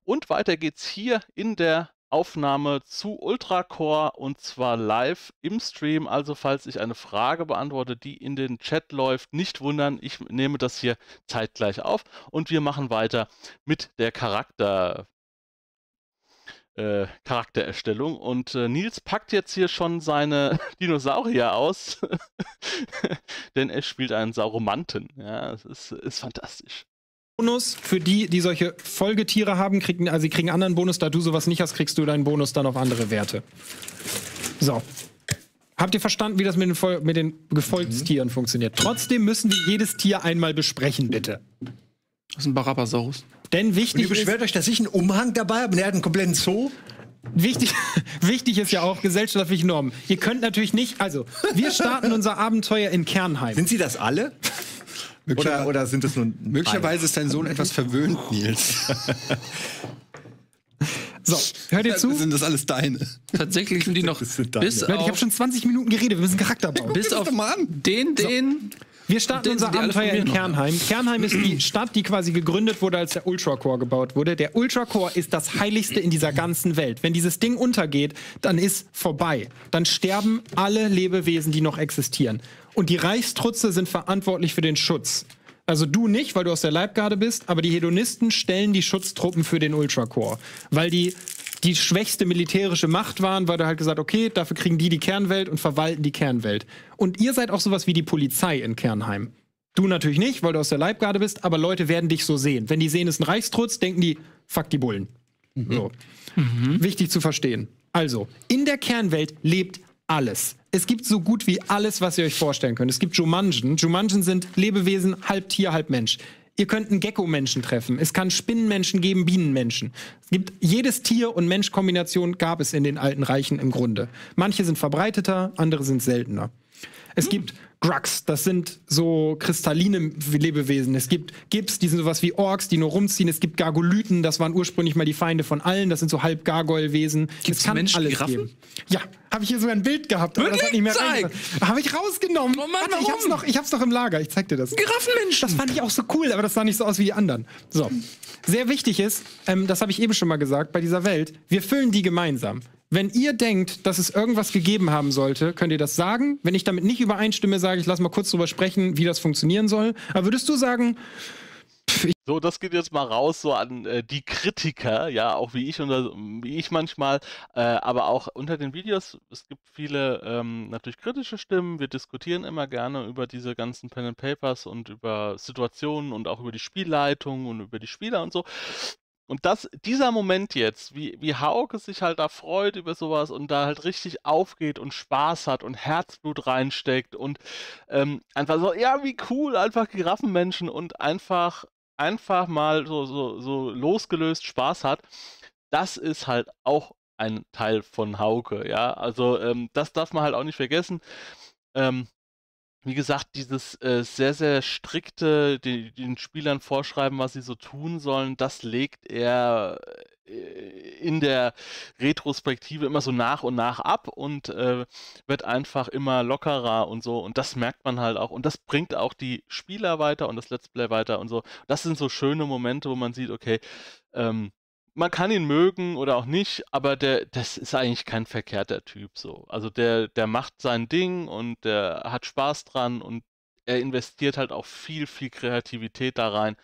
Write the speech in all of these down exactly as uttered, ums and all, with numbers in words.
Und weiter geht's hier in der Aufnahme zu Ultracore und zwar live im Stream. Also falls ich eine Frage beantworte, die in den Chat läuft, nicht wundern, ich nehme das hier zeitgleich auf und wir machen weiter mit der Charakter, äh, Charaktererstellung. Und äh, Nils packt jetzt hier schon seine Dinosaurier aus, denn er spielt einen Sauromanten. Ja, das ist, ist fantastisch. Bonus für die, die solche Folgetiere haben, kriegen, also sie kriegen einen anderen Bonus. Da du sowas nicht hast, kriegst du deinen Bonus dann auf andere Werte. So. Habt ihr verstanden, wie das mit den, Vol mit den Gefolgstieren mhm. funktioniert? Trotzdem müssen wir jedes Tier einmal besprechen, bitte. Das ist ein Barabasaurus. Denn wichtig ihr beschwert ist, euch, dass ich einen Umhang dabei habe und er hat einen kompletten Zoo? Wichtig, wichtig ist ja auch gesellschaftliche Normen. Ihr könnt natürlich nicht, also wir starten unser Abenteuer in Kernheim. Sind sie das alle? Oder, oder sind es nur möglicherweise ist dein Sohn etwas verwöhnt, Nils. So, hört ihr zu? Sind das alles deine? Tatsächlich sind die noch bis Leute, ich habe schon zwanzig Minuten geredet, wir müssen Charakter bauen. Bis auf den, den... So. Wir starten unser Abenteuer in Kernheim. Kernheim ist die Stadt, die quasi gegründet wurde, als der Ultracore gebaut wurde. Der Ultracore ist das Heiligste in dieser ganzen Welt. Wenn dieses Ding untergeht, dann ist vorbei. Dann sterben alle Lebewesen, die noch existieren. Und die Reichstrutze sind verantwortlich für den Schutz. Also du nicht, weil du aus der Leibgarde bist, aber die Hedonisten stellen die Schutztruppen für den Ultracore. Weil die die schwächste militärische Macht waren, weil du halt gesagt, okay, dafür kriegen die die Kernwelt und verwalten die Kernwelt. Und ihr seid auch sowas wie die Polizei in Kernheim. Du natürlich nicht, weil du aus der Leibgarde bist, aber Leute werden dich so sehen. Wenn die sehen, es ist ein Reichstrutz, denken die, fuck die Bullen. Mhm. So. Mhm. Wichtig zu verstehen. Also, in der Kernwelt lebt alles. Es gibt so gut wie alles, was ihr euch vorstellen könnt. Es gibt Jumanjen. Jumanjen sind Lebewesen, halb Tier, halb Mensch. Ihr könnt einen Gecko-Menschen treffen. Es kann Spinnenmenschen geben, Bienenmenschen. Es gibt jedes Tier- und Mensch-Kombination gab es in den alten Reichen im Grunde. Manche sind verbreiteter, andere sind seltener. Es hm. gibt Grugs, das sind so kristalline Lebewesen. Es gibt Gips, die sind sowas wie Orks, die nur rumziehen. Es gibt Gargolyten, das waren ursprünglich mal die Feinde von allen. Das sind so halb Gargoyle-Wesen. Gibt es Menschen, alles Giraffen? Geben. Ja, habe ich hier sogar ein Bild gehabt. Aber das hat nicht mehr rein. Habe ich rausgenommen. Oh Mann, Warte, ich hab's noch, ich hab's noch im Lager. Ich zeig dir das. Giraffenmenschen. Das fand ich auch so cool, aber das sah nicht so aus wie die anderen. So. Sehr wichtig ist, ähm, das habe ich eben schon mal gesagt, bei dieser Welt, wir füllen die gemeinsam. Wenn ihr denkt, dass es irgendwas gegeben haben sollte, könnt ihr das sagen. Wenn ich damit nicht übereinstimme, sage ich, lass mal kurz drüber sprechen, wie das funktionieren soll. Aber würdest du sagen... Pff, so, das geht jetzt mal raus so an äh, die Kritiker, ja, auch wie ich und wie ich manchmal, äh, aber auch unter den Videos, es gibt viele ähm, natürlich kritische Stimmen, wir diskutieren immer gerne über diese ganzen Pen and Papers und über Situationen und auch über die Spielleitung und über die Spieler und so. Und das, dieser Moment jetzt, wie, wie Hauke sich halt da freut über sowas und da halt richtig aufgeht und Spaß hat und Herzblut reinsteckt und ähm, einfach so, ja, wie cool, einfach Giraffenmenschen und einfach, einfach mal so, so, so losgelöst Spaß hat, das ist halt auch ein Teil von Hauke, ja, also ähm, das darf man halt auch nicht vergessen. Ähm, Wie gesagt, dieses äh, sehr, sehr strikte, die, den Spielern vorschreiben, was sie so tun sollen, das legt er äh, in der Retrospektive immer so nach und nach ab und äh, wird einfach immer lockerer und so. Und das merkt man halt auch. Und das bringt auch die Spieler weiter und das Let's Play weiter und so. Das sind so schöne Momente, wo man sieht, okay, ähm, man kann ihn mögen oder auch nicht, aber der, das ist eigentlich kein verkehrter Typ so. Also der, der macht sein Ding und der hat Spaß dran und er investiert halt auch viel, viel Kreativität da rein.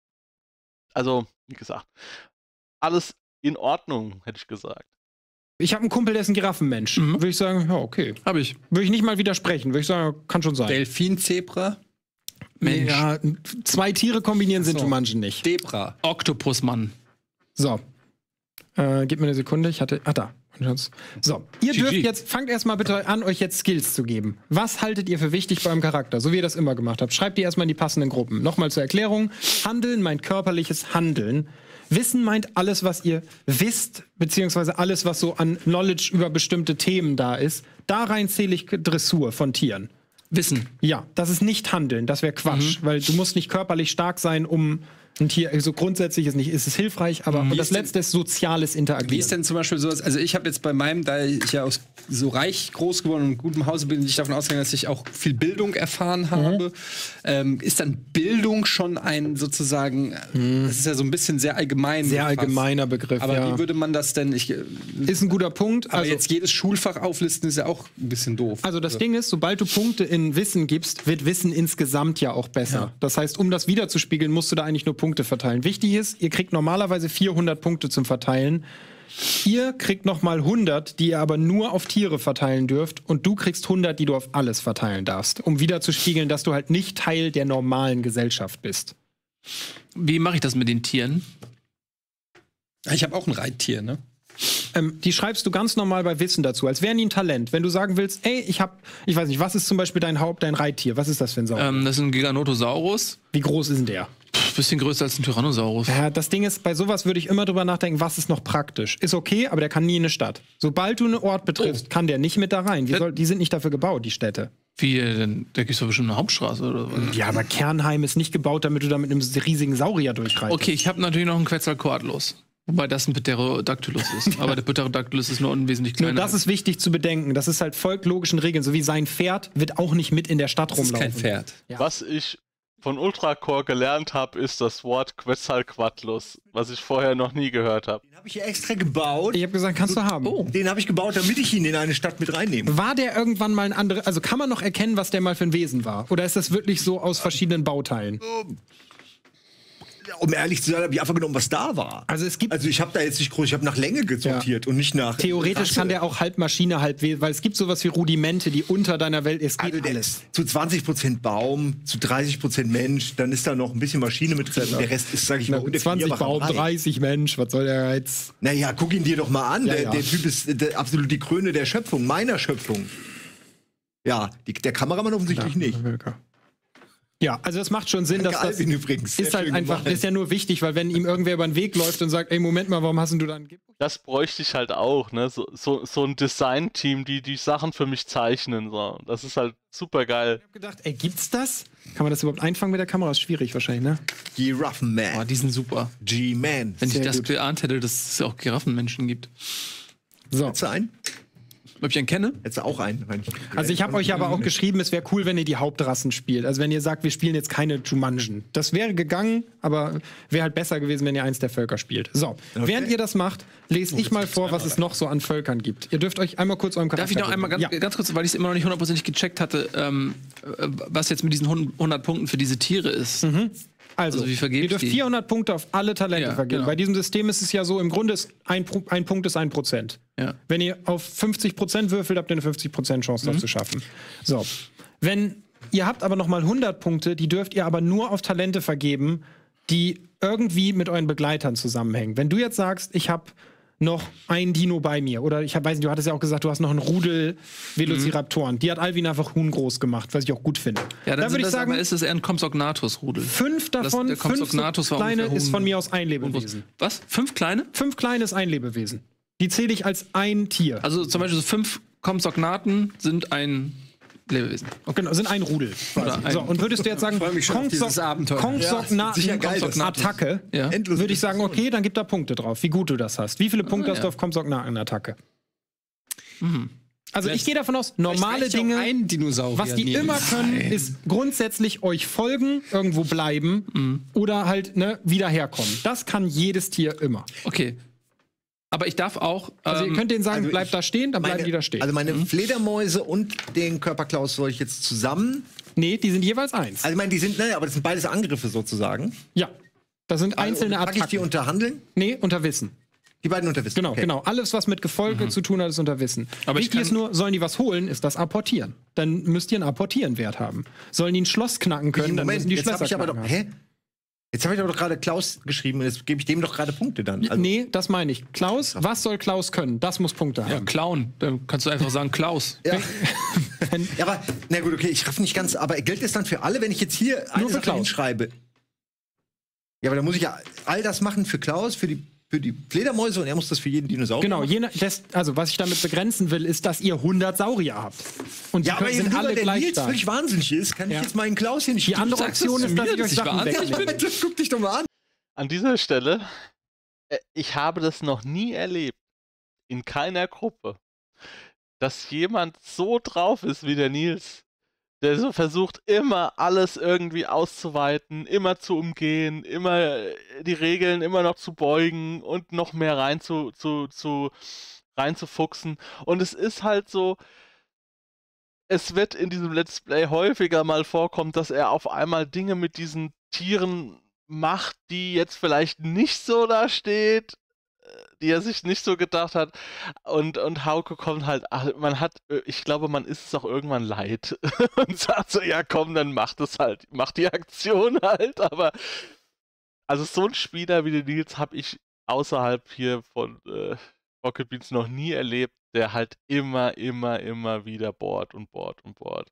Also, wie gesagt, alles in Ordnung, hätte ich gesagt. Ich habe einen Kumpel, der ist ein Giraffenmensch. Mhm. Würde ich sagen, ja, okay. Habe ich. Würde ich nicht mal widersprechen. Würde ich sagen, kann schon sein. Delfin-Zebra? Mensch. Ja, zwei Tiere kombinieren sind so. Jumanjen nicht. Zebra. Oktopusmann. So. Äh, gib mir eine Sekunde. Ich hatte. Ah, da. So. Ihr G G. dürft jetzt, fangt erstmal bitte an, euch jetzt Skills zu geben. Was haltet ihr für wichtig beim Charakter? So wie ihr das immer gemacht habt. Schreibt die erstmal in die passenden Gruppen. Nochmal zur Erklärung. Handeln meint körperliches Handeln. Wissen meint alles, was ihr wisst, beziehungsweise alles, was so an Knowledge über bestimmte Themen da ist. Da rein zähle ich Dressur von Tieren. Wissen. Ja, das ist nicht Handeln. Das wäre Quatsch. Mhm. Weil du musst nicht körperlich stark sein, um Ein Tier, also grundsätzlich ist nicht, ist es hilfreich, aber Mhm. und das letzte ist soziales Interagieren. Wie ist denn zum Beispiel sowas, also ich habe jetzt bei meinem, da ich ja aus so reich groß geworden und in gutem Hause bin, bin ich davon ausgegangen, dass ich auch viel Bildung erfahren habe. Ähm, ist dann Bildung schon ein sozusagen, Mhm. das ist ja so ein bisschen sehr allgemein. Sehr gefasst. allgemeiner Begriff, Aber ja. wie würde man das denn, ich, Ist ein guter Punkt. aber Also, jetzt jedes Schulfach auflisten ist ja auch ein bisschen doof. also das Ding ist, sobald du Punkte in Wissen gibst, wird Wissen insgesamt ja auch besser. Ja. Das heißt, um das wiederzuspiegeln, musst du da eigentlich nur Punkte verteilen. Wichtig ist, ihr kriegt normalerweise vierhundert Punkte zum Verteilen. Ihr kriegt noch mal hundert, die ihr aber nur auf Tiere verteilen dürft. Und du kriegst hundert, die du auf alles verteilen darfst. Um wiederzuspiegeln, dass du halt nicht Teil der normalen Gesellschaft bist. Wie mache ich das mit den Tieren? Ich habe auch ein Reittier, ne? Ähm, die schreibst du ganz normal bei Wissen dazu, als wären die ein Talent. Wenn du sagen willst, ey, ich hab, ich weiß nicht, was ist zum Beispiel dein Haupt, dein Reittier? Was ist das für ein Saurier? Ähm, das ist ein Giganotosaurus. Wie groß ist denn der? Pff, bisschen größer als ein Tyrannosaurus. Ja, das Ding ist, bei sowas würde ich immer drüber nachdenken, was ist noch praktisch. Ist okay, aber der kann nie in eine Stadt. Sobald du einen Ort betriffst, kann der nicht mit da rein. Wie soll, die sind nicht dafür gebaut, die Städte. Wie denn? Da gibt es doch bestimmt eine Hauptstraße oder was? Ja, aber Kernheim ist nicht gebaut, damit du da mit einem riesigen Saurier durchreitest. Okay, ich habe natürlich noch einen Quetzalcoatlus. Wobei das ein Pterodactylus ist. Aber der Pterodactylus ist nur unwesentlich Nur kleiner. das ist wichtig zu bedenken. Das ist halt folgt logischen Regeln. So wie sein Pferd wird auch nicht mit in der Stadt Das ist rumlaufen. kein Pferd. Ja. Was ich von Ultracore gelernt habe, ist das Wort Quetzalcoatlus, was ich vorher noch nie gehört habe. Den habe ich ja extra gebaut. Ich habe gesagt, kannst du haben. Oh. Den habe ich gebaut, damit ich ihn in eine Stadt mit reinnehme. War der irgendwann mal ein anderer, also kann man noch erkennen, was der mal für ein Wesen war? Oder ist das wirklich so aus verschiedenen Bauteilen? Um ehrlich zu sein, habe ich einfach genommen, was da war. Also es gibt Also ich habe da jetzt nicht groß, ich habe nach Länge gesortiert und nicht nach theoretisch Rasse. kann der auch halb Maschine, halb Wesen, weil es gibt sowas wie Rudimente, die unter deiner Welt, es geht Also der alles. ist zu zwanzig Prozent Baum, zu dreißig Prozent Mensch, dann ist da noch ein bisschen Maschine mit drin. Und der Rest ist, sage ich mal, Na, zwanzig Baum, Undefinierbarkeit. dreißig Mensch, was soll der jetzt? Naja, guck ihn dir doch mal an. Ja, der, ja. der Typ ist äh, der, absolut die Krone der Schöpfung, meiner Schöpfung. Ja, die, der Kameramann offensichtlich nicht. Ja, also das macht schon Sinn, dass Danke, das Alvin übrigens. Sehr ist halt schön einfach, gemacht. das ist ja nur wichtig, weil wenn ihm irgendwer über den Weg läuft und sagt, ey, Moment mal, warum hast denn du dann... Das bräuchte ich halt auch, ne? So, so, so ein Design-Team, die die Sachen für mich zeichnen. So. Das ist halt super geil. Ich hab gedacht, ey, gibt's das? Kann man das überhaupt einfangen mit der Kamera? Ist schwierig wahrscheinlich, ne? Giraffenman. Oh, die sind super. G-Man. Wenn ich Sehr das gut. geahnt hätte, dass es auch Giraffenmenschen gibt. So. Hättest du einen? Ob ich einen kenne? Hättest du auch einen? Also ich habe euch aber auch geschrieben, es wäre cool, wenn ihr die Hauptrassen spielt. Also wenn ihr sagt, wir spielen jetzt keine Jumanjen. Das wäre gegangen, aber wäre halt besser gewesen, wenn ihr eins der Völker spielt. So, während ihr das macht, lese ich mal vor, was es noch so an Völkern gibt. Ihr dürft euch einmal kurz eurem Charakter... Darf ich noch einmal ganz, Ja. ganz kurz, weil ich es immer noch nicht hundertprozentig gecheckt hatte, ähm, äh, was jetzt mit diesen hundert Punkten für diese Tiere ist. Also, Also wie vergebt ihr dürft die? vierhundert Punkte auf alle Talente Ja, vergeben. genau. Bei diesem System ist es ja so, im Grunde ist ein, Pro- ein Punkt ist ein Prozent. Ja. Wenn ihr auf fünfzig Prozent würfelt, habt ihr eine fünfzig Prozent Chance, das zu schaffen. So, wenn ihr habt aber noch mal hundert Punkte, die dürft ihr aber nur auf Talente vergeben, die irgendwie mit euren Begleitern zusammenhängen. Wenn du jetzt sagst, ich habe noch ein Dino bei mir, oder ich hab, weiß nicht, du hattest ja auch gesagt, du hast noch einen Rudel Velociraptoren. Die hat Alvin einfach Huhn groß gemacht, was ich auch gut finde. Ja, dann da würde ich das, sagen, aber ist es eher ein Compsognathus-Rudel. fünf Das- davon, der fünf so Compsognathus war kleine ungefähr ist von Huhn- mir aus ein Lebewesen. Was? Fünf kleine? Fünf kleine ist ein Lebewesen. Die zähle ich als ein Tier. Also zum Beispiel so fünf Compsognaten sind ein Lebewesen. Genau, sind ein Rudel. Oder ein- So, und würdest du jetzt sagen, freu mich schon auf dieses Abenteuer. sicher geil, das- Compsognaten-Attacke, Ja. Endlos. würde ich sagen, okay, dann gib da Punkte drauf, wie gut du das hast. Wie viele Punkte Ah, hast ja. du auf Compsognaten-Attacke? Mhm. Also ich gehe davon aus, normale Vielleicht auch Dinge, ein Dinosaurier was die nehmen. immer können, ist grundsätzlich euch folgen, irgendwo bleiben oder halt ne, wieder herkommen. Das kann jedes Tier immer. Okay. Aber ich darf auch. Also ähm, ihr könnt denen sagen, also bleib ich- da stehen, dann bleiben Meine, die da stehen. also meine Fledermäuse und den Körperklaus soll ich jetzt zusammen. nee, die sind jeweils eins. Also ich meine, die sind, naja, aber das sind beides Angriffe sozusagen. Ja. Das sind einzelne Also, pack ich die Attacken. unter Handeln? Nee, unter Wissen. Die beiden unter Wissen. Genau, Okay. genau. Alles, was mit Gefolge zu tun hat, ist unter Wissen. Aber ich Wichtig ist kann- nur, sollen die was holen, ist das Apportieren. Dann müsst ihr einen Apportieren-Wert haben. Sollen die ein Schloss knacken können, dann Moment, müssen die jetzt Schlösser habe ich aber doch. knacken haben. Hä? Jetzt habe ich aber doch gerade Klaus geschrieben und jetzt gebe ich dem doch gerade Punkte dann. Also, Nee, das meine ich. Klaus, was soll Klaus können? Das muss Punkte ja, haben. Clown. Dann kannst du einfach sagen Klaus. ja. ja, aber, na gut, okay, ich raff nicht ganz, aber gilt das dann für alle, wenn ich jetzt hier eine für Sache Klaus. hinschreibe? Ja, aber dann muss ich ja all das machen für Klaus, für die, für die Fledermäuse und er muss das für jeden Dinosaurier Genau, machen. je nach, das, also was ich damit begrenzen will, ist, dass ihr hundert Saurier habt. Und die Ja, aber können, eben sind nur, alle weil der gleich Nils stark. völlig wahnsinnig ist, kann Ja. ich jetzt meinen Klaus hier nicht Die andere sagst Option das ist, zu dass mir, ich euch dass ich Sachen wahnsinnig wegnehme. Guck dich doch mal an. an dieser Stelle, äh, ich habe das noch nie erlebt, in keiner Gruppe, dass jemand so drauf ist wie der Nils, der so versucht, immer alles irgendwie auszuweiten, immer zu umgehen, immer äh, die Regeln immer noch zu beugen und noch mehr rein zu, zu, zu reinzufuchsen. Und es ist halt so, es wird in diesem Let's Play häufiger mal vorkommen, dass er auf einmal Dinge mit diesen Tieren macht, die jetzt vielleicht nicht so da steht, äh, die er sich nicht so gedacht hat. Und, und Hauke kommt halt, ach, man hat, äh, ich glaube, man ist es auch irgendwann leid und sagt so, ja komm, dann macht es halt, macht die Aktion halt. Aber also so ein Spieler wie den Nils habe ich außerhalb hier von äh, Rocket Beans noch nie erlebt, der halt immer, immer, immer wieder bohrt und bohrt und bohrt.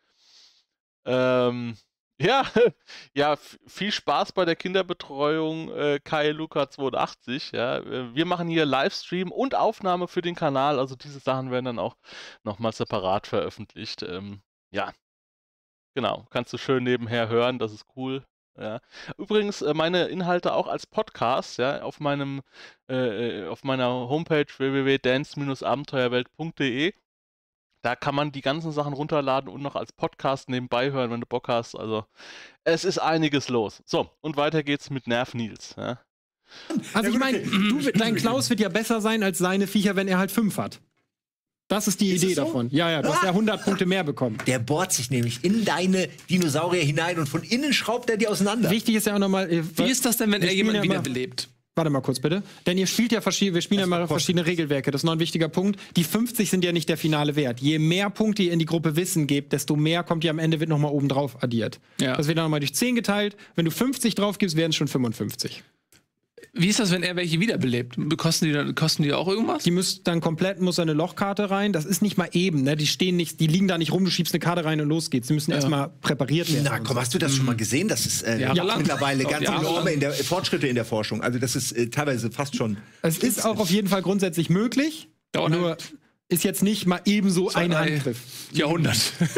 Ähm, ja, ja, f- viel Spaß bei der Kinderbetreuung, äh, Kai Luca zweiundachtzig. Ja. Äh, Wir machen hier Livestream und Aufnahme für den Kanal, also diese Sachen werden dann auch nochmal separat veröffentlicht. Ähm, ja, genau, kannst du schön nebenher hören, das ist cool. Ja. Übrigens, äh, meine Inhalte auch als Podcast, ja, auf meinem, äh, äh, auf meiner Homepage w w w punkt dance abenteuerwelt punkt de. Da kann man die ganzen Sachen runterladen und noch als Podcast nebenbei hören, wenn du Bock hast. Also, es ist einiges los. So, und weiter geht's mit Nerv Nils. Ja. Also ich meine, du, dein Klaus wird ja besser sein als seine Viecher, wenn er halt fünf hat. Das ist die Ist Idee es so? davon. Ja, ja, du hast ja hundert Punkte mehr bekommen. Der bohrt sich nämlich in deine Dinosaurier hinein und von innen schraubt er die auseinander. Wichtig ist ja auch nochmal. äh, Wie ist das denn, wenn wir er spielen jemanden ja immer- wiederbelebt? Warte mal kurz bitte. Denn ihr spielt ja verschiedene, wir spielen ja mal verschiedene Regelwerke. Das ist noch ein wichtiger Punkt. Die fünfzig sind ja nicht der finale Wert. Je mehr Punkte ihr in die Gruppe Wissen gebt, desto mehr kommt ihr am Ende, wird nochmal oben drauf addiert. Ja. Das wird dann nochmal durch zehn geteilt. Wenn du fünfzig drauf gibst, werden es schon fünfundfünfzig. Wie ist das, wenn er welche wiederbelebt? Kosten die, dann- kosten die auch irgendwas? Die müsst dann komplett, muss eine Lochkarte rein. Das ist nicht mal eben, ne? Die stehen nicht, die liegen da nicht rum, du schiebst eine Karte rein und los geht's. Die müssen erstmal präpariert werden. Na komm, hast du das schon mal gesehen? Das ist äh, Ja, lang. mittlerweile Ja, ganz ja, enorme lang. in der, Fortschritte in der Forschung. Also das ist äh, teilweise fast schon... Es ist auch auf jeden Fall grundsätzlich möglich. Dauert Nur halt ist jetzt nicht mal ebenso zwei, ein drei Handgriff. Jahrhundert.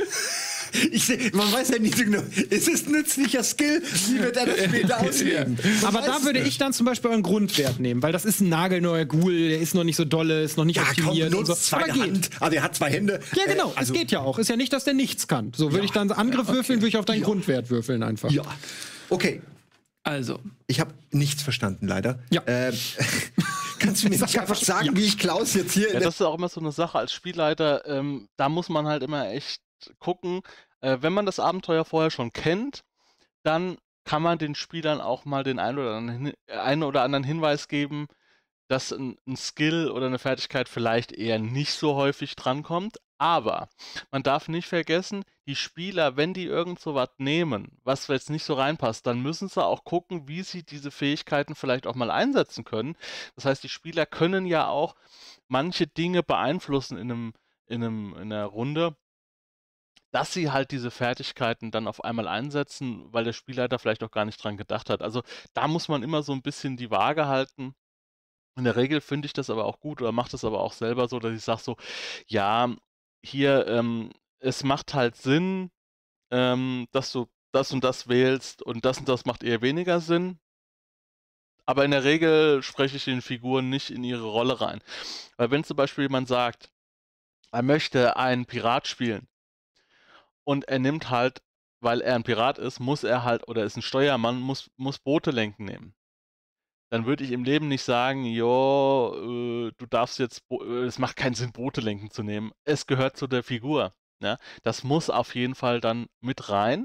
Ich seh, man weiß ja nicht so genau, ist es ein nützlicher Skill? Wie wird er das später ausleben? Man Aber weiß da es würde nicht. ich dann zum Beispiel euren Grundwert nehmen, weil das ist ein nagelneuer Ghoul, der ist noch nicht so dolle, ist noch nicht Ja, komm, optimiert und so. benutzt zweite Aber geht. Hand. Also er hat zwei Hände. Ja, genau, Äh, also, es geht ja auch. Ist ja nicht, dass der nichts kann. So, würde Ja. ich dann Angriff würfeln, würde ich auf deinen Ja. Grundwert würfeln einfach. Ja. Okay, Also, ich habe nichts verstanden, leider. Ja. Äh, kannst du mir nicht einfach sagen, wie ich Klaus jetzt hier... in Ja, der- das ist auch immer so eine Sache als Spielleiter. Ähm, da muss man halt immer echt gucken. Äh, wenn man das Abenteuer vorher schon kennt, dann kann man den Spielern auch mal den einen oder anderen, Hin- äh, einen oder anderen Hinweis geben, dass ein, ein Skill oder eine Fertigkeit vielleicht eher nicht so häufig drankommt. Aber man darf nicht vergessen, die Spieler, wenn die irgend so was nehmen, was jetzt nicht so reinpasst, dann müssen sie auch gucken, wie sie diese Fähigkeiten vielleicht auch mal einsetzen können. Das heißt, die Spieler können ja auch manche Dinge beeinflussen in einem, in einem, in einer Runde, dass sie halt diese Fertigkeiten dann auf einmal einsetzen, weil der Spielleiter vielleicht auch gar nicht dran gedacht hat. Also da muss man immer so ein bisschen die Waage halten. In der Regel finde ich das aber auch gut oder mache das aber auch selber so, dass ich sage so, ja, hier, ähm, es macht halt Sinn, ähm, dass du das und das wählst und das und das macht eher weniger Sinn. Aber in der Regel spreche ich den Figuren nicht in ihre Rolle rein. Weil wenn zum Beispiel jemand sagt, er möchte einen Pirat spielen und er nimmt halt, weil er ein Pirat ist, muss er halt, oder ist ein Steuermann, muss, muss Boote lenken nehmen. Dann würde ich im Leben nicht sagen, jo, äh, du darfst jetzt, Bo- äh, es macht keinen Sinn, Boote lenken zu nehmen. Es gehört zu der Figur. Ja? Das muss auf jeden Fall dann mit rein.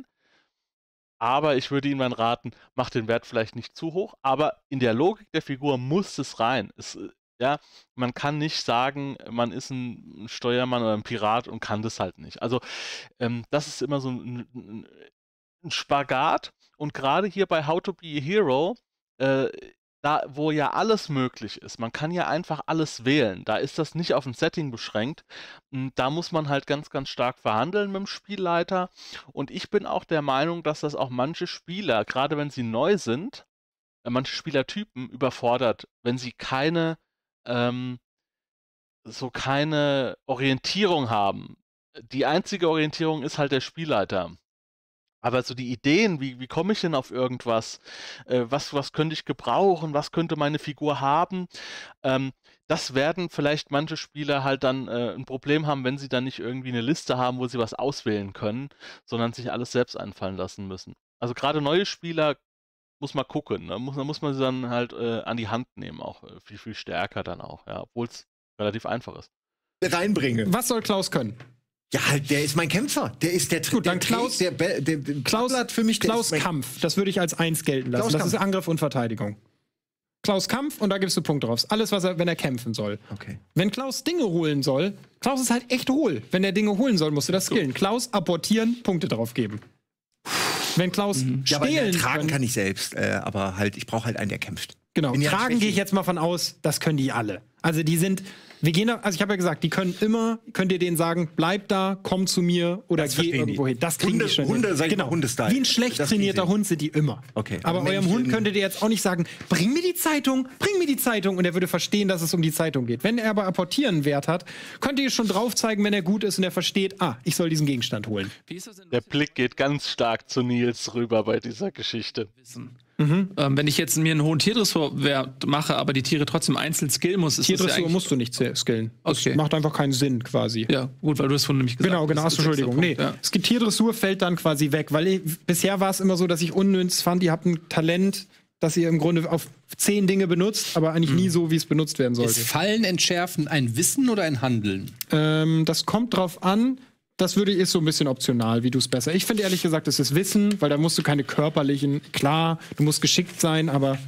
Aber ich würde Ihnen dann raten, mach den Wert vielleicht nicht zu hoch, aber in der Logik der Figur muss es rein. Es, äh, ja, man kann nicht sagen, man ist ein ein Steuermann oder ein Pirat und kann das halt nicht. Also ähm, das ist immer so ein, ein, ein Spagat. Und gerade hier bei How to Be a Hero, äh, da wo ja alles möglich ist, man kann ja einfach alles wählen. Da ist das nicht auf ein Setting beschränkt. Und da muss man halt ganz, ganz stark verhandeln mit dem Spielleiter. Und ich bin auch der Meinung, dass das auch manche Spieler, gerade wenn sie neu sind, äh, manche Spielertypen überfordert, wenn sie keine, ähm, so keine Orientierung haben. Die einzige Orientierung ist halt der Spielleiter. Aber so die Ideen, wie, wie komme ich denn auf irgendwas, äh, was, was könnte ich gebrauchen, was könnte meine Figur haben, ähm, das werden vielleicht manche Spieler halt dann äh, ein Problem haben, wenn sie dann nicht irgendwie eine Liste haben, wo sie was auswählen können, sondern sich alles selbst einfallen lassen müssen. Also gerade neue Spieler muss man gucken, ne? muss, da muss man sie dann halt äh, an die Hand nehmen, auch äh, viel, viel stärker dann auch, ja, obwohl es relativ einfach ist. Reinbringen. Was soll Klaus können? Ja, der ist mein Kämpfer. Der ist der Gut, dann der Klaus, der, der, der, der Klaus hat für mich der Klaus ist mein- Kampf. Das würde ich als eins gelten lassen. Klaus das Kampf. ist Angriff und Verteidigung. Klaus Kampf und da gibst du Punkte drauf. Alles, was er, wenn er kämpfen soll. Okay. Wenn Klaus Dinge holen soll, Klaus ist halt echt hohl. Wenn er Dinge holen soll, musst du das skillen. Klaus apportieren, Punkte drauf geben. Wenn Klaus Ja, aber stehlen tragen können, kann ich selbst, äh, aber halt, ich brauche halt einen, der kämpft. Genau, Bin ja tragen schwächer. gehe ich jetzt mal von aus, das können die alle. Also die sind, wir gehen da, also ich habe ja gesagt, die können immer, könnt ihr denen sagen, bleib da, komm zu mir oder Das geh verstehen die. irgendwo hin. Das kriegen Hunde- die schon Hunde, hin. sag ich mal, Genau. Hundestyle. Wie ein schlecht Das kriegen trainierter sie. Hund sind die immer. Okay. Aber Aber eurem Menschen- Hund könntet ihr jetzt auch nicht sagen, bring mir die Zeitung, bring mir die Zeitung und er würde verstehen, dass es um die Zeitung geht. Wenn er aber apportieren einen Wert hat, könnt ihr schon drauf zeigen, wenn er gut ist und er versteht, ah, ich soll diesen Gegenstand holen. Wie ist das denn? Der Blick geht ganz stark zu Nils rüber bei dieser Geschichte. Ähm, wenn ich jetzt mir einen hohen Tierdressurwert mache, aber die Tiere trotzdem einzeln skillen muss, ist das ja Tierdressur eigentlich... musst du nicht skillen. Das Okay. macht einfach keinen Sinn quasi. Ja, gut, weil du es von nämlich gesagt Genau, genau, hast. achso, Das ist Entschuldigung. Nee, der Punkt, ja. es gibt Tierdressur, fällt dann quasi weg, weil ich, bisher war es immer so, dass ich unnütz fand, ihr habt ein Talent, das ihr im Grunde auf zehn Dinge benutzt, aber eigentlich nie so, wie es benutzt werden sollte. Ist Fallen entschärfen ein Wissen oder ein Handeln? Ähm, das kommt drauf an. Das würde ist so ein bisschen optional, wie du es besser. Ich finde ehrlich gesagt, es ist Wissen, weil da musst du keine körperlichen, klar, du musst geschickt sein, aber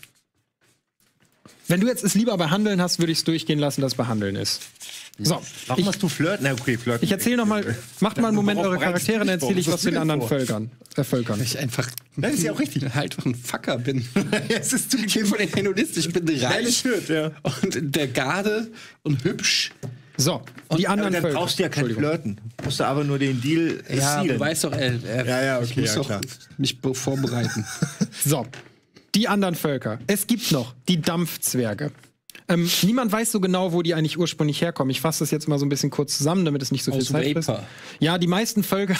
wenn du jetzt es lieber bei Handeln hast, würde ich es durchgehen lassen, dass es bei Handeln ist. So, Warum ich, hast du Flirten? Na, okay, Flirten. ich erzähle noch mal, macht mal einen Moment Worauf eure bereitest Charaktere, du dann dich erzähle ich vor? was zu den Was anderen hast du denn Völkern. Äh, Völkern. Ich einfach Das ist ja auch richtig. halt einfach ein Fucker bin. Es ist Ich bin von den Hedonisten, ich bin reich Geiles Shirt, ja. und der Garde und hübsch. So, die Aber anderen dann Völker. brauchst du ja kein Entschuldigung. Flirten. Musst du aber nur den Deal Ja, sealen. du weißt doch, äh, äh, Ja, ja, ich okay, muss ja, doch klar. mich be- vorbereiten. So, die anderen Völker. Es gibt noch die Dampfzwerge. Ähm, niemand weiß so genau, wo die eigentlich ursprünglich herkommen. Ich fasse das jetzt mal so ein bisschen kurz zusammen, damit es nicht so viel Aus Zeit frisst. Vapor. Ja, die meisten Völker.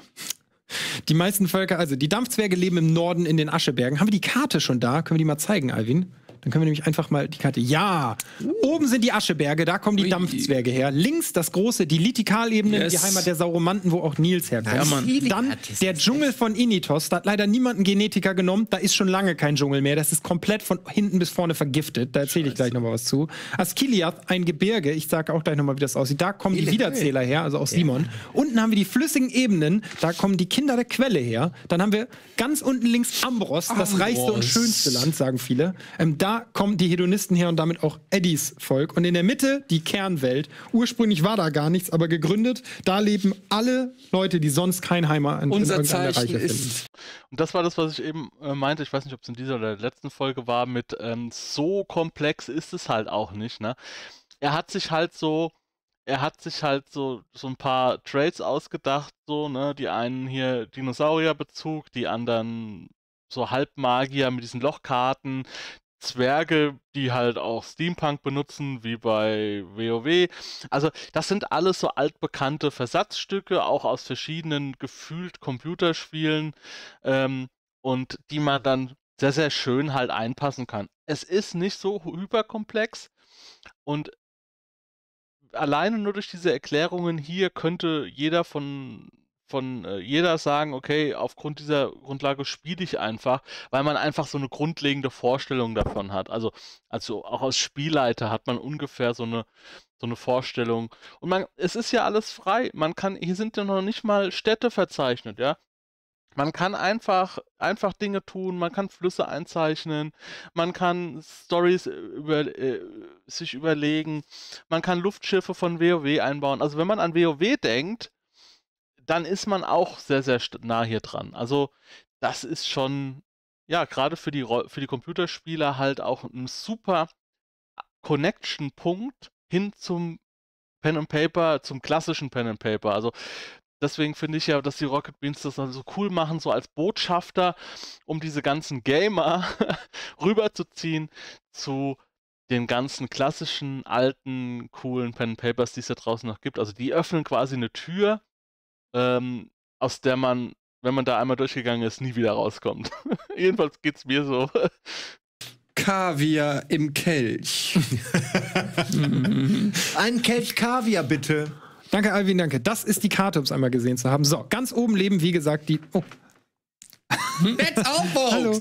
Die meisten Völker, also die Dampfzwerge leben im Norden in den Aschebergen. Haben wir die Karte schon da? Können wir die mal zeigen, Alvin? Dann können wir nämlich einfach mal die Karte. Ja! Oben sind die Ascheberge, da kommen die Ui. Dampfzwerge her. Links das große, die Litikalebene, Yes. die Heimat der Sauromanten, wo auch Nils herkommt. Ja, Mann. Dann der Dschungel von Initos. Da hat leider niemand einen Genetiker genommen. Da ist schon lange kein Dschungel mehr. Das ist komplett von hinten bis vorne vergiftet. Da erzähle ich gleich noch mal was zu. Askiliath, ein Gebirge. Ich sage auch gleich noch mal, wie das aussieht. Da kommen die Wiederzähler her, also aus Simon. Unten haben wir die flüssigen Ebenen. Da kommen die Kinder der Quelle her. Dann haben wir ganz unten links Ambros, das reichste und schönste Land, sagen viele. Ähm, da kommen die Hedonisten her und damit auch Eddies Volk. Und in der Mitte die Kernwelt. Ursprünglich war da gar nichts, aber gegründet. Da leben alle Leute, die sonst kein Heimat in, Unser in irgendeiner Zeichen Reiche finden. ist Und das war das, was ich eben äh, meinte. Ich weiß nicht, ob es in dieser oder der letzten Folge war. Mit ähm, so komplex ist es halt auch nicht. Ne? Er hat sich halt so, er hat sich halt so so ein paar Traits ausgedacht. So, ne, die einen hier Dinosaurierbezug, die anderen so Halbmagier mit diesen Lochkarten. Zwerge, die halt auch Steampunk benutzen, wie bei WoW. Also das sind alles so altbekannte Versatzstücke, auch aus verschiedenen gefühlt Computerspielen, ähm, und die man dann sehr, sehr schön halt einpassen kann. Es ist nicht so hyperkomplex und alleine nur durch diese Erklärungen hier könnte jeder von von äh, jeder sagen, okay, aufgrund dieser Grundlage spiele ich einfach, weil man einfach so eine grundlegende Vorstellung davon hat. Also, also auch als Spielleiter hat man ungefähr so eine, so eine Vorstellung. Und man, es ist ja alles frei. Man kann, hier sind ja noch nicht mal Städte verzeichnet, ja. Man kann einfach, einfach Dinge tun, man kann Flüsse einzeichnen, man kann Storys über, äh, sich überlegen, man kann Luftschiffe von WoW einbauen. Also wenn man an WoW denkt, dann ist man auch sehr, sehr nah hier dran. Also das ist schon, ja, gerade für die, Ro- für die Computerspieler halt auch ein super Connection-Punkt hin zum Pen and Paper, zum klassischen Pen and Paper. Also deswegen finde ich ja, dass die Rocket Beans das dann so cool machen, so als Botschafter, um diese ganzen Gamer rüberzuziehen zu den ganzen klassischen, alten, coolen Pen and Papers, die es da draußen noch gibt. Also die öffnen quasi eine Tür, ähm, aus der man wenn man da einmal durchgegangen ist, nie wieder rauskommt. Jedenfalls geht's mir so. Kaviar im Kelch. Ein Kelch Kaviar, bitte. Danke, Alvin, danke. Das ist die Karte, um es einmal gesehen zu haben. So, ganz oben leben, wie gesagt, die... Oh. That's Hallo.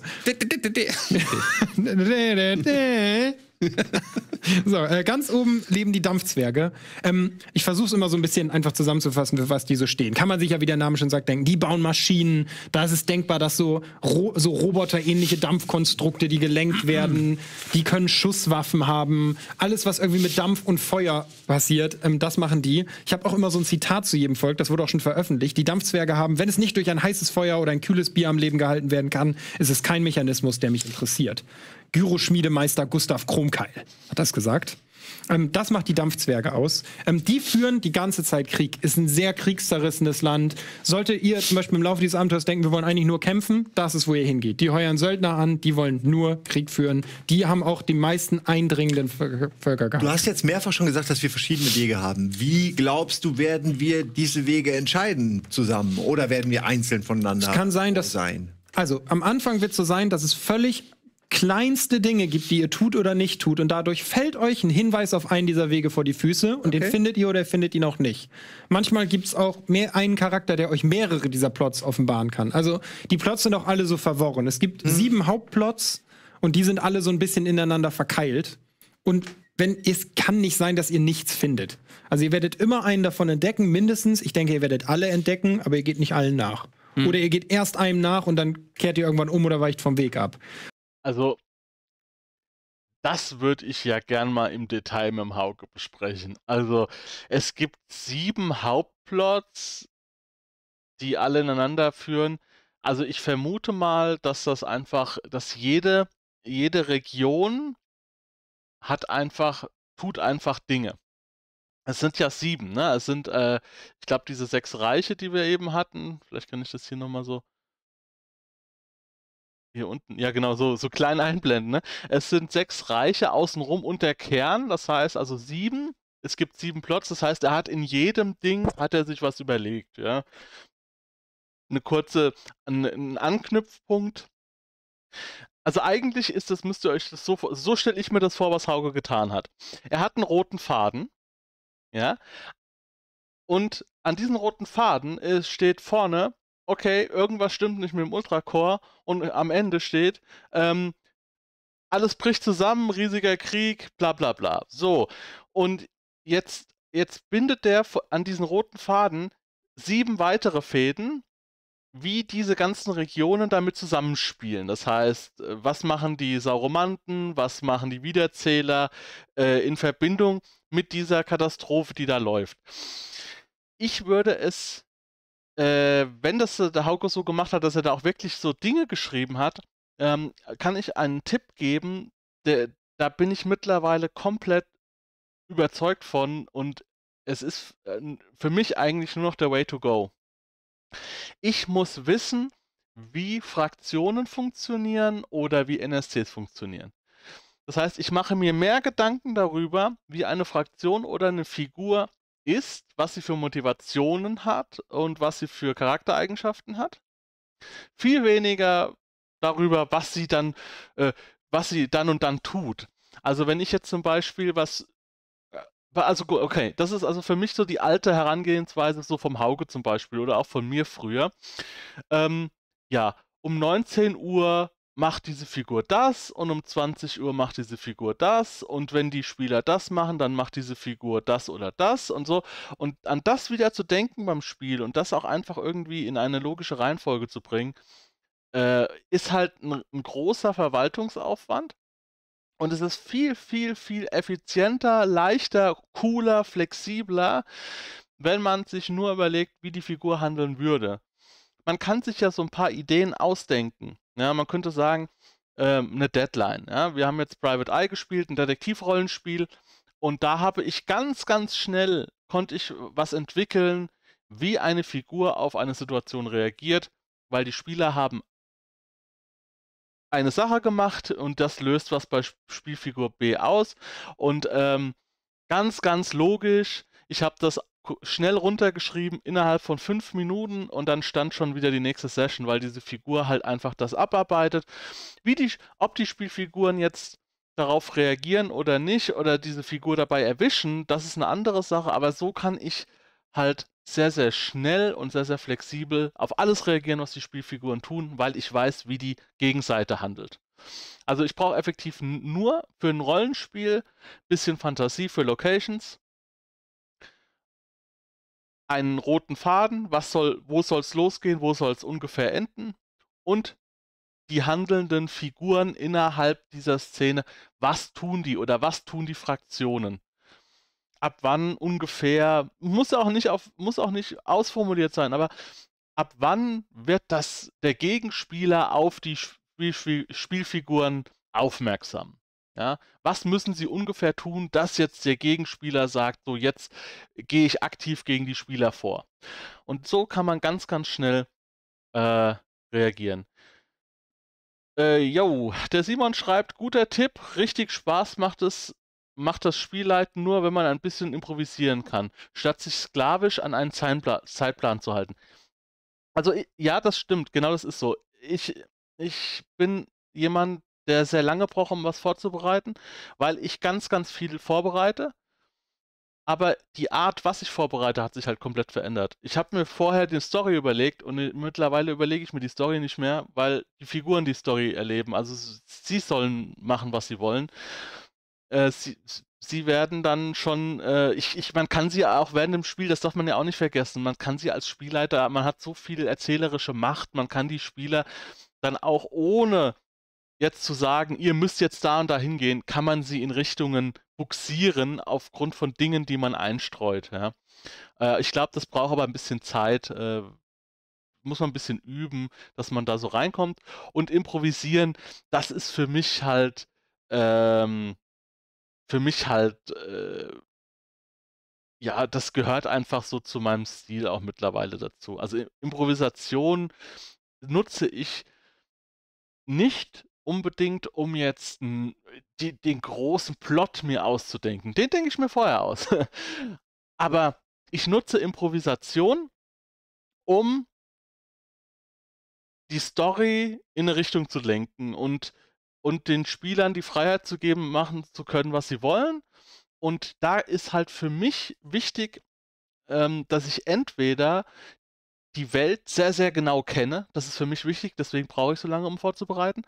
So, äh, ganz oben leben die Dampfzwerge. Ähm, ich versuche es immer so ein bisschen einfach zusammenzufassen, für was die so stehen. Kann man sich ja, wie der Name schon sagt, denken, die bauen Maschinen. Da ist es denkbar, dass so, ro so roboterähnliche Dampfkonstrukte, die gelenkt werden, die können Schusswaffen haben. Alles, was irgendwie mit Dampf und Feuer passiert, ähm, das machen die. Ich habe auch immer so ein Zitat zu jedem Volk, das wurde auch schon veröffentlicht. Die Dampfzwerge haben, wenn es nicht durch ein heißes Feuer oder ein kühles Bier am Leben gehalten werden kann, ist es kein Mechanismus, der mich interessiert. Gyroschmiedemeister Gustav Chromkeil hat das gesagt. Ähm, das macht die Dampfzwerge aus. Ähm, die führen die ganze Zeit Krieg. Ist ein sehr kriegszerrissenes Land. Sollte ihr zum Beispiel im Laufe dieses Abenteuers denken, wir wollen eigentlich nur kämpfen, das ist, wo ihr hingeht. Die heuern Söldner an, die wollen nur Krieg führen. Die haben auch die meisten eindringenden Völker, Völker gehabt. Du hast jetzt mehrfach schon gesagt, dass wir verschiedene Wege haben. Wie glaubst du, werden wir diese Wege entscheiden zusammen? Oder werden wir einzeln voneinander Es kann sein, dass... sein? Also, am Anfang wird es so sein, dass es völlig kleinste Dinge gibt, die ihr tut oder nicht tut. Und dadurch fällt euch ein Hinweis auf einen dieser Wege vor die Füße und okay. den findet ihr oder ihr findet ihn auch nicht. Manchmal gibt es auch mehr einen Charakter, der euch mehrere dieser Plots offenbaren kann. Also die Plots sind auch alle so verworren. Es gibt hm. sieben Hauptplots und die sind alle so ein bisschen ineinander verkeilt. Und wenn, es kann nicht sein, dass ihr nichts findet. Also ihr werdet immer einen davon entdecken, mindestens. Ich denke, ihr werdet alle entdecken, aber ihr geht nicht allen nach. Hm. Oder ihr geht erst einem nach und dann kehrt ihr irgendwann um oder weicht vom Weg ab. Also, das würde ich ja gern mal im Detail mit dem Hauke besprechen. Also, es gibt sieben Hauptplots, die alle ineinander führen. Also, ich vermute mal, dass das einfach, dass jede, jede Region hat einfach, tut einfach Dinge. Es sind ja sieben, ne? Es sind, äh, ich glaube, diese sechs Reiche, die wir eben hatten. Vielleicht kann ich das hier nochmal so. Hier unten, ja genau, so, so klein einblenden. Ne? Es sind sechs Reiche außenrum und der Kern, das heißt also sieben. Es gibt sieben Plots, das heißt, er hat in jedem Ding, hat er sich was überlegt. Ja? Eine kurze, ein, ein Anknüpfpunkt. Also eigentlich ist das, müsst ihr euch das so, so stelle ich mir das vor, was Hauke getan hat. Er hat einen roten Faden, ja, und an diesen roten Faden ist, steht vorne, okay, irgendwas stimmt nicht mit dem Ultracore und am Ende steht, ähm, alles bricht zusammen, riesiger Krieg, bla bla bla. So, und jetzt, jetzt bindet der an diesen roten Faden sieben weitere Fäden, wie diese ganzen Regionen damit zusammenspielen. Das heißt, was machen die Sauromanten, was machen die Wiederzähler äh, in Verbindung mit dieser Katastrophe, die da läuft. Ich würde es Äh, wenn das äh, der Hauke so gemacht hat, dass er da auch wirklich so Dinge geschrieben hat, ähm, kann ich einen Tipp geben, der, da bin ich mittlerweile komplett überzeugt von und es ist äh, für mich eigentlich nur noch der Way to go. Ich muss wissen, wie Fraktionen funktionieren oder wie N S Cs funktionieren. Das heißt, ich mache mir mehr Gedanken darüber, wie eine Fraktion oder eine Figur ist, was sie für Motivationen hat und was sie für Charaktereigenschaften hat. Viel weniger darüber, was sie dann, äh, was sie dann und dann tut. Also wenn ich jetzt zum Beispiel was, also okay, das ist also für mich so die alte Herangehensweise so vom Hauke zum Beispiel oder auch von mir früher. Ähm, ja, um neunzehn Uhr macht diese Figur das und um zwanzig Uhr macht diese Figur das und wenn die Spieler das machen, dann macht diese Figur das oder das und so. Und an das wieder zu denken beim Spiel und das auch einfach irgendwie in eine logische Reihenfolge zu bringen, äh, ist halt ein, ein großer Verwaltungsaufwand. Und es ist viel, viel, viel effizienter, leichter, cooler, flexibler, wenn man sich nur überlegt, wie die Figur handeln würde. Man kann sich ja so ein paar Ideen ausdenken. Ja, man könnte sagen, ähm, eine Deadline. Ja? Wir haben jetzt Private Eye gespielt, ein Detektivrollenspiel. Und da habe ich ganz, ganz schnell, konnte ich was entwickeln, wie eine Figur auf eine Situation reagiert, weil die Spieler haben eine Sache gemacht und das löst was bei Spielfigur B aus. Und ähm, ganz, ganz logisch, ich habe das schnell runtergeschrieben, innerhalb von fünf Minuten und dann stand schon wieder die nächste Session, weil diese Figur halt einfach das abarbeitet. Wie die, ob die Spielfiguren jetzt darauf reagieren oder nicht oder diese Figur dabei erwischen, das ist eine andere Sache, aber so kann ich halt sehr, sehr schnell und sehr, sehr flexibel auf alles reagieren, was die Spielfiguren tun, weil ich weiß, wie die Gegenseite handelt. Also ich brauche effektiv nur für ein Rollenspiel bisschen Fantasie für Locations, einen roten Faden, was soll, wo soll es losgehen, wo soll es ungefähr enden und die handelnden Figuren innerhalb dieser Szene, was tun die oder was tun die Fraktionen? Ab wann ungefähr, muss auch nicht auf, muss auch nicht ausformuliert sein, aber ab wann wird das der Gegenspieler auf die Spiel, Spielfiguren aufmerksam? Ja, was müssen sie ungefähr tun, dass jetzt der Gegenspieler sagt, so jetzt gehe ich aktiv gegen die Spieler vor. Und so kann man ganz, ganz schnell äh, reagieren. Äh, yo, der Simon schreibt, guter Tipp, richtig Spaß macht es, macht das Spielleiten nur, wenn man ein bisschen improvisieren kann, statt sich sklavisch an einen Zeitplan, Zeitplan zu halten. Also ja, das stimmt, genau das ist so. Ich, ich bin jemand, der sehr lange braucht, um was vorzubereiten, weil ich ganz, ganz viel vorbereite. Aber die Art, was ich vorbereite, hat sich halt komplett verändert. Ich habe mir vorher die Story überlegt und mittlerweile überlege ich mir die Story nicht mehr, weil die Figuren die Story erleben. Also sie sollen machen, was sie wollen. Äh, sie, sie werden dann schon, äh, ich, ich, man kann sie auch während dem Spiel, das darf man ja auch nicht vergessen, man kann sie als Spielleiter, man hat so viel erzählerische Macht, man kann die Spieler dann auch ohne jetzt zu sagen, ihr müsst jetzt da und da hingehen, kann man sie in Richtungen buxieren aufgrund von Dingen, die man einstreut. Ja. Äh, ich glaube, das braucht aber ein bisschen Zeit, äh, muss man ein bisschen üben, dass man da so reinkommt. Und improvisieren, das ist für mich halt, ähm, für mich halt, äh, ja, das gehört einfach so zu meinem Stil auch mittlerweile dazu. Also Improvisation nutze ich nicht unbedingt, um jetzt n, die, den großen Plot mir auszudenken. Den denke ich mir vorher aus. Aber ich nutze Improvisation, um die Story in eine Richtung zu lenken und, und den Spielern die Freiheit zu geben, machen zu können, was sie wollen. Und da ist halt für mich wichtig, ähm, dass ich entweder die Welt sehr, sehr genau kenne. Das ist für mich wichtig, deswegen brauche ich so lange, um vorzubereiten.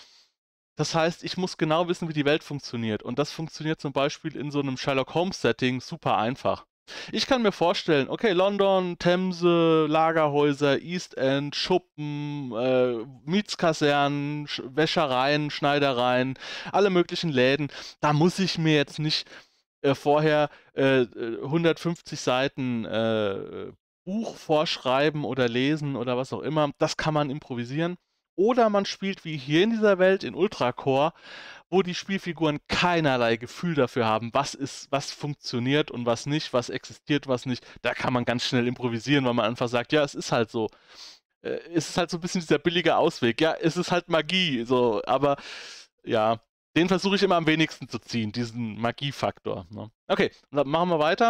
Das heißt, ich muss genau wissen, wie die Welt funktioniert. Und das funktioniert zum Beispiel in so einem Sherlock Holmes-Setting super einfach. Ich kann mir vorstellen, okay, London, Themse, Lagerhäuser, East End, Schuppen, äh, Mietskasernen, Sch Wäschereien, Schneidereien, alle möglichen Läden. Da muss ich mir jetzt nicht äh, vorher äh, hundertfünfzig Seiten äh, Buch vorschreiben oder lesen oder was auch immer. Das kann man improvisieren. Oder man spielt wie hier in dieser Welt in Ultracore, wo die Spielfiguren keinerlei Gefühl dafür haben, was ist, was funktioniert und was nicht, was existiert, was nicht. Da kann man ganz schnell improvisieren, weil man einfach sagt, ja, es ist halt so. Äh, es ist halt so ein bisschen dieser billige Ausweg. Ja, es ist halt Magie, so, aber ja, den versuche ich immer am wenigsten zu ziehen, diesen Magiefaktor. Ne? Okay, dann machen wir weiter.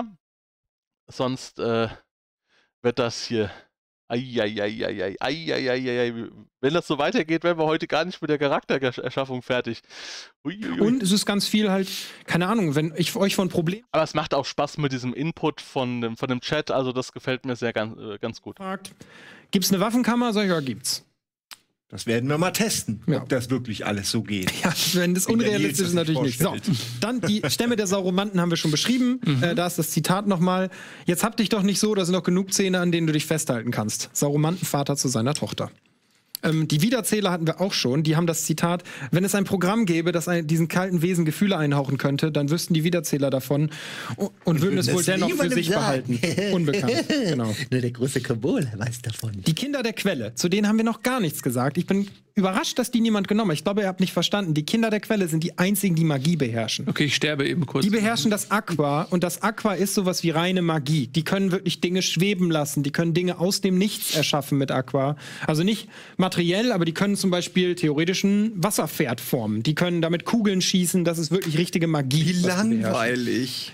Sonst äh, wird das hier. Eieieiei, eieieiei. Wenn das so weitergeht, werden wir heute gar nicht mit der Charaktererschaffung fertig. Uiuiui. Und es ist ganz viel halt, keine Ahnung, wenn ich euch von Problemen. Aber es macht auch Spaß mit diesem Input von dem, von dem Chat, also das gefällt mir sehr ganz, ganz gut. Gibt es eine Waffenkammer? Sag ich, ja, gibt's. Das werden wir mal testen, ja. ob das wirklich alles so geht. Ja, wenn das unrealistisch ist, natürlich nicht. So, dann die Stämme der Sauromanten haben wir schon beschrieben. Mhm. Äh, da ist das Zitat nochmal. Jetzt hab dich doch nicht so, da sind noch genug Zähne, an denen du dich festhalten kannst. Sauromantenvater zu seiner Tochter. Ähm, die Wiederzähler hatten wir auch schon. Die haben das Zitat, wenn es ein Programm gäbe, das ein, diesen kalten Wesen Gefühle einhauchen könnte, dann wüssten die Wiederzähler davon und, und würden es wohl dennoch für sich behalten. Unbekannt, genau. Nur der große Kobold weiß davon. Die Kinder der Quelle, zu denen haben wir noch gar nichts gesagt. Ich bin überrascht, dass die niemand genommen hat. Ich glaube, ihr habt nicht verstanden. Die Kinder der Quelle sind die einzigen, die Magie beherrschen. Okay, ich sterbe eben kurz. Die beherrschen das Aqua und das Aqua ist sowas wie reine Magie. Die können wirklich Dinge schweben lassen. Die können Dinge aus dem Nichts erschaffen mit Aqua. Also nicht materiell, aber die können zum Beispiel theoretisch ein Wasserpferd formen. Die können damit Kugeln schießen. Das ist wirklich richtige Magie. Wie langweilig.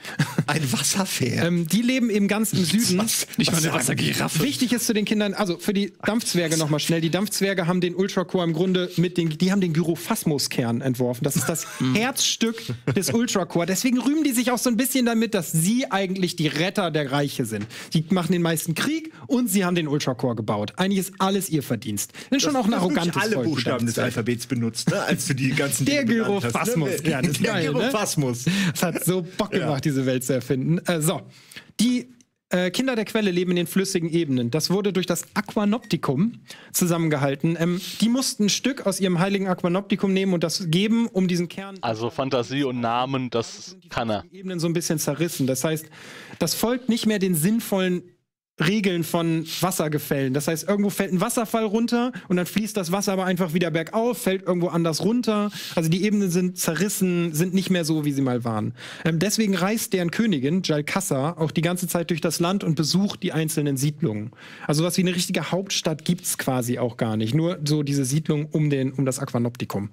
Ein Wasserpferd. Ähm, die leben eben ganz im Süden. Was? Nicht mal eine Was Wassergiraffe. Wichtig ist zu den Kindern, also für die Dampfzwerge nochmal schnell. Die Dampfzwerge haben den Ultracore im Grunde mit den, die haben den Gyrophasmus-Kern entworfen. Das ist das Herzstück des Ultracore. Deswegen rühmen die sich auch so ein bisschen damit, dass sie eigentlich die Retter der Reiche sind. Die machen den meisten Krieg und sie haben den Ultracore gebaut. Eigentlich ist alles ihr Verdienst. Das ist schon auch ein arrogantes alle Volk, die Buchstaben des Dampfzwerge. Alphabets benutzt, ne? Als du die ganzen Der Dinge benannt hast, ne? Gyrophasmus-Kern ist Der geil, ne? Gyrophasmus. Es hat so Bock gemacht, Ja. diese Welt zu erfinden. Äh, so, die äh, Kinder der Quelle leben in den flüssigen Ebenen. Das wurde durch das Aquanoptikum zusammengehalten. Ähm, die mussten ein Stück aus ihrem heiligen Aquanoptikum nehmen und das geben, um diesen Kern... Also Fantasie und Namen, das kann er. Die Ebenen so ein bisschen zerrissen. Das heißt, das folgt nicht mehr den sinnvollen Regeln von Wassergefällen. Das heißt, irgendwo fällt ein Wasserfall runter und dann fließt das Wasser aber einfach wieder bergauf, fällt irgendwo anders runter. Also die Ebenen sind zerrissen, sind nicht mehr so, wie sie mal waren. Ähm, deswegen reist deren Königin, Jalkassa, auch die ganze Zeit durch das Land und besucht die einzelnen Siedlungen. Also was wie eine richtige Hauptstadt gibt's quasi auch gar nicht. Nur so diese Siedlung um, den, um das Aquanoptikum.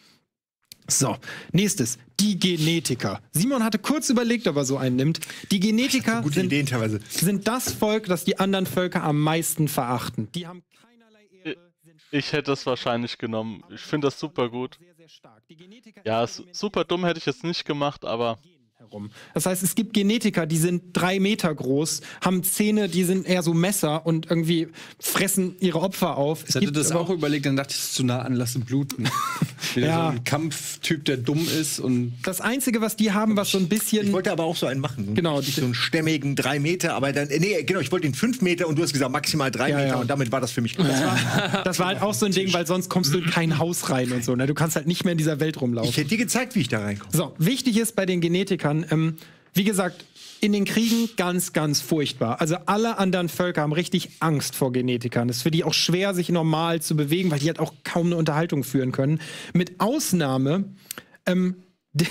So, nächstes, die Genetiker. Simon hatte kurz überlegt, ob er so einen nimmt. Die Genetiker Gute sind, Ideen teilweise. sind das Volk, das die anderen Völker am meisten verachten. Die haben keinerlei Ehre, sind Ich hätte es wahrscheinlich genommen. Ich finde das super gut. sehr, sehr stark. Die Genetiker Ja, su- super dumm hätte ich jetzt nicht gemacht, aber herum. Das heißt, es gibt Genetiker, die sind drei Meter groß, haben Zähne, die sind eher so Messer und irgendwie fressen ihre Opfer auf. Es Ich hatte gibt das aber auch überlegt, dann dachte ich, es ist zu nah an Lassen bluten. Wieder Ja. so ein Kampftyp, der dumm ist und das Einzige, was die haben, was so ein bisschen... Ich wollte aber auch so einen machen. Genau, die- So einen stämmigen drei Meter, aber dann, äh, nee, genau, ich wollte den fünf Meter und du hast gesagt maximal drei Ja, Meter ja. und damit war das für mich klar. Das war halt auch so ein Ding, weil sonst kommst du in kein Haus rein und so. Ne? Du kannst halt nicht mehr in dieser Welt rumlaufen. Ich hätte dir gezeigt, wie ich da reinkomme. So, wichtig ist bei den Genetikern, ähm, wie gesagt, in den Kriegen ganz, ganz furchtbar. Also alle anderen Völker haben richtig Angst vor Genetikern. Es ist für die auch schwer, sich normal zu bewegen, weil die halt auch kaum eine Unterhaltung führen können. Mit Ausnahme ähm, der,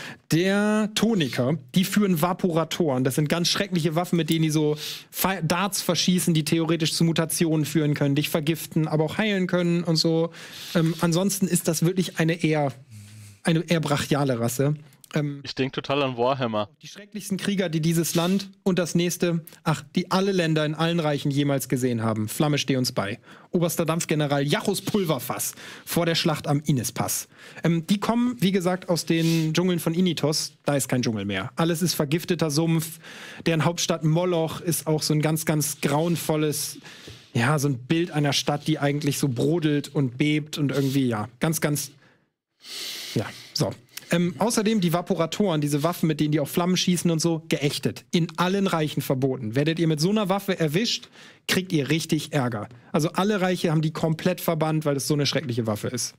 der Toniker, die führen Vaporatoren. Das sind ganz schreckliche Waffen, mit denen die so Fe- Darts verschießen, die theoretisch zu Mutationen führen können, dich vergiften, aber auch heilen können und so. Ähm, ansonsten ist das wirklich eine eher, eine eher brachiale Rasse. Ähm, ich denke total an Warhammer. die schrecklichsten Krieger, die dieses Land und das nächste, ach, die alle Länder in allen Reichen jemals gesehen haben. Flamme steh uns bei. Oberster Dampfgeneral Jachus Pulverfass vor der Schlacht am Inispass. Ähm, die kommen, wie gesagt, aus den Dschungeln von Initos. Da ist kein Dschungel mehr. Alles ist vergifteter Sumpf. Deren Hauptstadt Moloch ist auch so ein ganz, ganz grauenvolles, ja, so ein Bild einer Stadt, die eigentlich so brodelt und bebt und irgendwie, ja, ganz, ganz, ja, so. Ähm, außerdem die Vaporatoren, diese Waffen, mit denen die auf Flammen schießen und so, geächtet. In allen Reichen verboten. Werdet ihr mit so einer Waffe erwischt, kriegt ihr richtig Ärger. Also alle Reiche haben die komplett verbannt, weil es so eine schreckliche Waffe ist.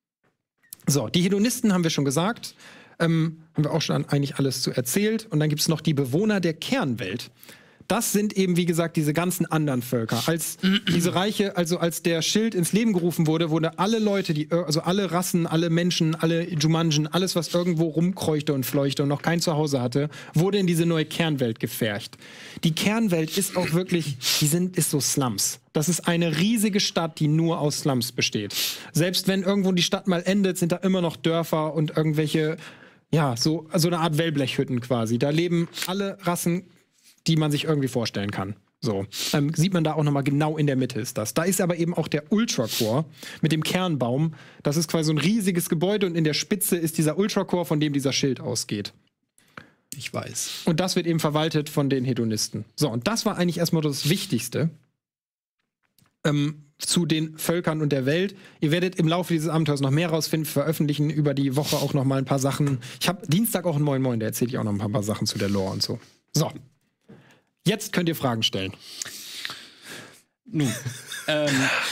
So, die Hedonisten haben wir schon gesagt. Ähm, haben wir auch schon eigentlich alles zu erzählt. Und dann gibt es noch die Bewohner der Kernwelt. Das sind eben, wie gesagt, diese ganzen anderen Völker. Als diese Reiche, also als der Schild ins Leben gerufen wurde, wurde alle Leute, die, also alle Rassen, alle Menschen, alle Jumanjen, alles, was irgendwo rumkreuchte und fleuchte und noch kein Zuhause hatte, wurde in diese neue Kernwelt gefercht. Die Kernwelt ist auch wirklich, die sind, ist so Slums. Das ist eine riesige Stadt, die nur aus Slums besteht. Selbst wenn irgendwo die Stadt mal endet, sind da immer noch Dörfer und irgendwelche, ja, so, so eine Art Wellblechhütten quasi. Da leben alle Rassen, die man sich irgendwie vorstellen kann. So, ähm, sieht man da auch nochmal genau in der Mitte ist das. Da ist aber eben auch der Ultracore mit dem Kernbaum. Das ist quasi so ein riesiges Gebäude und in der Spitze ist dieser Ultracore, von dem dieser Schild ausgeht. ich weiß. Und das wird eben verwaltet von den Hedonisten. So, und das war eigentlich erstmal das Wichtigste ähm, zu den Völkern und der Welt. Ihr werdet im Laufe dieses Abenteuers noch mehr rausfinden, veröffentlichen über die Woche auch noch mal ein paar Sachen. Ich habe Dienstag auch ein Moin Moin, da erzähle ich auch noch ein paar, paar Sachen zu der Lore und so. So. Jetzt könnt ihr Fragen stellen. Nun, ähm,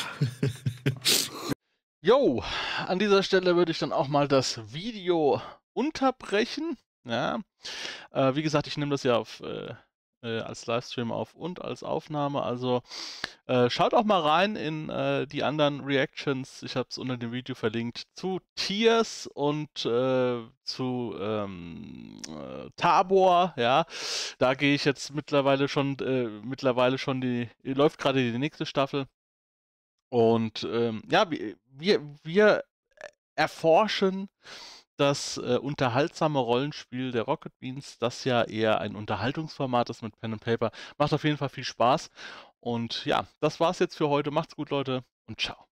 Jo, an dieser Stelle würde ich dann auch mal das Video unterbrechen. Ja, äh, wie gesagt, ich nehme das ja auf, äh, äh, als Livestream auf und als Aufnahme. Also äh, schaut auch mal rein in äh, die anderen Reactions. Ich habe es unter dem Video verlinkt zu Tears und äh, zu ähm, äh, Tabor. Ja, da gehe ich jetzt mittlerweile schon, äh, mittlerweile schon die, läuft gerade die nächste Staffel. Und ähm, ja, wir, wir, wir erforschen das äh, unterhaltsame Rollenspiel der Rocket Beans, das ja eher ein Unterhaltungsformat ist mit Pen and Paper. Macht auf jeden Fall viel Spaß. Und ja, das war's jetzt für heute. Macht's gut, Leute, und ciao.